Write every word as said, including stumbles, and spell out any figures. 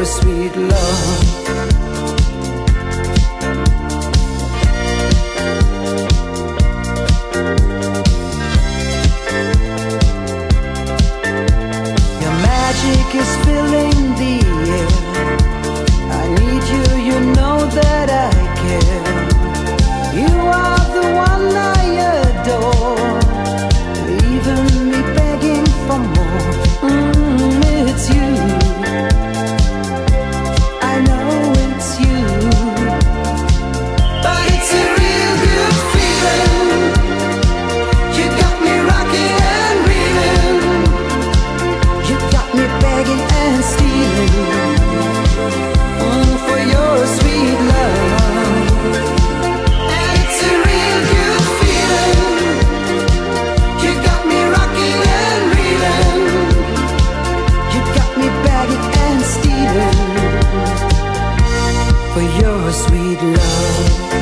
your sweet love. Your magic is filling the air. I need you, you know that I care. You are the one I adore, leaving me begging for more. Mm, it's you, I know it's you. But it's a real good feeling. You got me rocking and reeling. You got me begging and stealing, mm, for your sweet love. And it's a real good feeling. You got me rocking and reeling. You got me begging and stealing for your sweet love.